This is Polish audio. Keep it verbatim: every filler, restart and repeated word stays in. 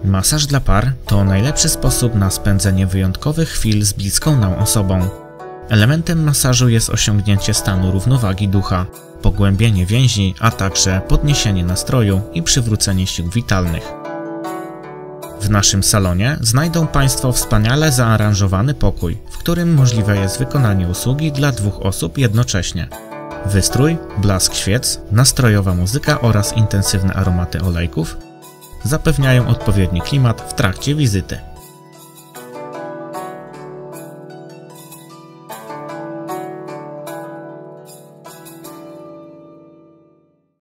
Masaż dla par to najlepszy sposób na spędzenie wyjątkowych chwil z bliską nam osobą. Elementem masażu jest osiągnięcie stanu równowagi ducha, pogłębienie więzi, a także podniesienie nastroju i przywrócenie sił witalnych. W naszym salonie znajdą Państwo wspaniale zaaranżowany pokój, w którym możliwe jest wykonanie usługi dla dwóch osób jednocześnie. Wystrój, blask świec, nastrojowa muzyka oraz intensywne aromaty olejków zapewniają odpowiedni klimat w trakcie wizyty.